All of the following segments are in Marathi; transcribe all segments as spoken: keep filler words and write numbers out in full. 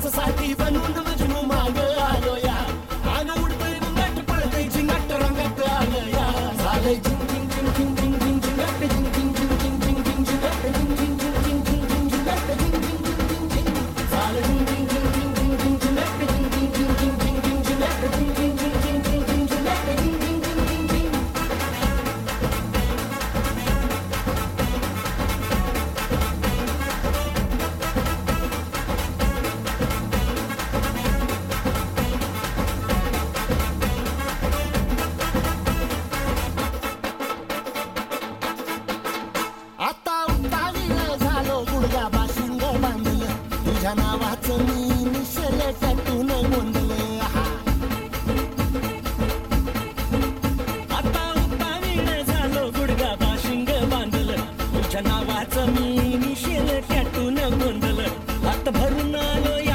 साठी बनून मजनू माग आलो या आग उडतय घुंगट पळतय झिंगाट रंगात आलं या झालंय झिंग झिंग झिंग झिंग झिंग झिंग झिंगाट झिंग झिंग झिंग झिंग झिंग झिंग झिंगाट झिंग झिंग झिंग झिंग झिंग झिंग झिंगाट झिंग झिंग झिंग झिंग झिंग झालं झिंग झिंग झिंग झिंग झिंग झिंग झिंगाट झिंग झिंग झिंग झिंग झिंग झिंग झिंगाट झिंग झिंग झिंग झिंग झिंग झिंग झिंगाट झिंग झिंग झिंग झिंग झिंग आता उतावीला झालो गुडघा बाशिंग बांधलं तुझ्या नावाचं मी निशल टॅटून गोंधलं आता उतावीला झालो गुडघा बाशिंग बांधलं तुझ्या नावाचं मी निशल टॅटून गोंधलं हात भरून आलो या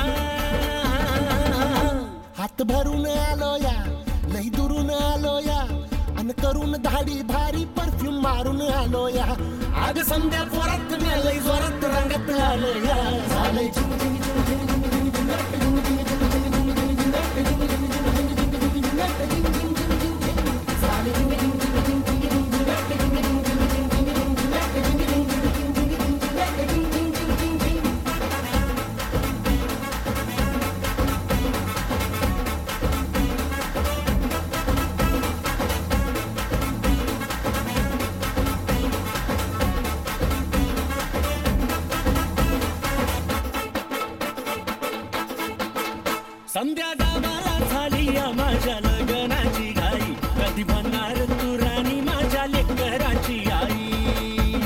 हात भरून आलो या लई दुरून आलो या अन करून धाडी भारी परफ्यूम मारून आलो या आग संध्या जोरात लई जोरात रंगात आलो या झालंय झिंग झिंग झिंग झिंग झिंग झिंग झिंगाट झिंग झिंग झिंग झिंग झिंग झिंग झिंगाट झिंग झिंग झिंग झिंग झिंग झिंग झिंगाट झिंग झिंग झिंग झिंग झिंग झालंय झिंग झिंग झिंग झिंग झिंग झिंग झिंगाट झिंग झिंग झिंग झिंग झिंग झिंग झिंगाट झिंग झिंग झिंग झिंग झिंग झिंग झिंगाट झिंग झिंग झिंग झिंग झिंग संध्या गावाला झाली या माझ्या लग्नाची घाई कधी म्हणणार तू राणी माझ्या लेकराची आई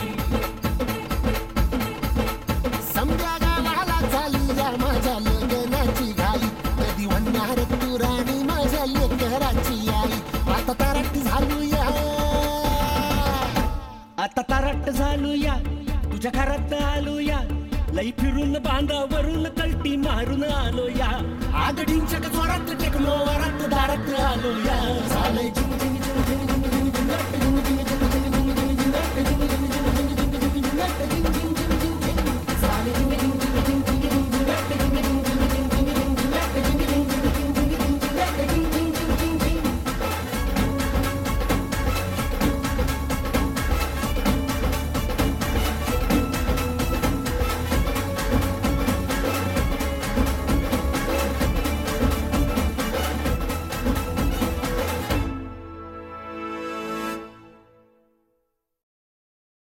संध्या गावाला झाली या माझ्या लग्नाची घाई कधी म्हणणार तू राणी माझ्या लेकराची आई आता तारट झालो या आता तारट झालो या तुझ्या घरात आलो या लई फिरून बांधावरून कल्टी मारून आलो या आग ढिंचक जोरात टेकलो वरात दारात आलो या